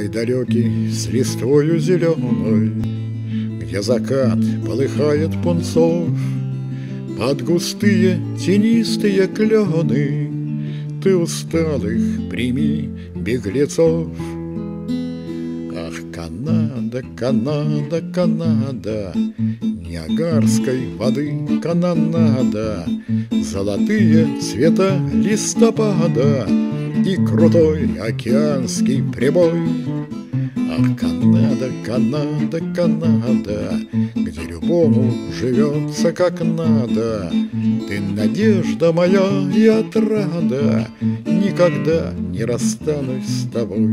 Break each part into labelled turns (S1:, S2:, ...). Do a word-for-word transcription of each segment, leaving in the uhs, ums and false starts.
S1: Край далекий с листвою зеленой, где закат полыхает пунцов, под густые тенистые клены ты усталых прими беглецов. Ах, Канада, Канада, Канада, Ниагарской воды канонада, золотые цвета листопада и крутой океанский прибой. Ах, Канада, Канада, Канада, где любому живется как надо, ты надежда моя и отрада, никогда не расстанусь с тобой.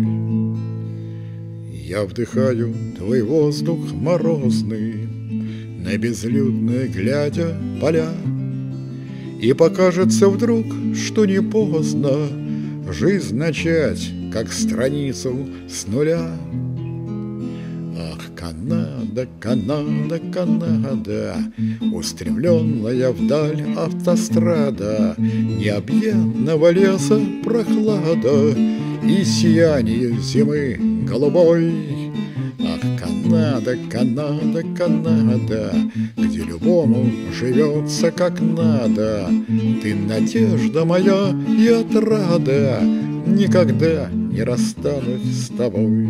S1: Я вдыхаю твой воздух морозный, на безлюдные глядя поля, и покажется вдруг, что не поздно жизнь начать, как страницу с нуля. Ах, Канада, Канада, Канада, устремленная вдаль автострада, необъятного леса прохлада и сияние зимы голубой. Ах, Канада, Канада, Канада, где любому живется как надо, ты надежда моя и отрада, никогда не расстанусь с тобой.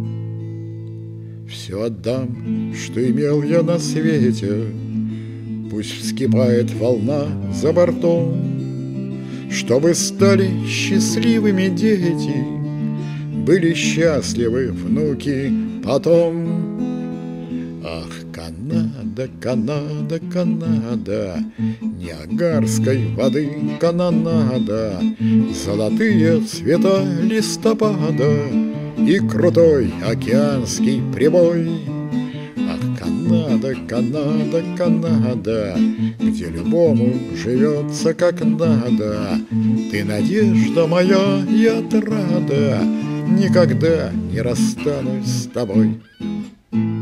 S1: Все отдам, что имел я на свете, пусть вскипает волна за бортом, чтобы стали счастливыми дети, были счастливы внуки потом. Ах, Канада, Канада, Канада, Ниагарской воды канонада, золотые цвета листопада и крутой океанский прибой. Ах, Канада, Канада, Канада, где любому живется как надо, ты надежда моя и отрада, никогда не расстанусь с тобой.